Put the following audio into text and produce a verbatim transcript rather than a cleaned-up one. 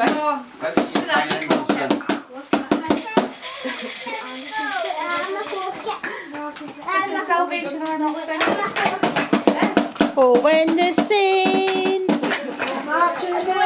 Oh, is the Salvation Army singing? Yes. For when the saints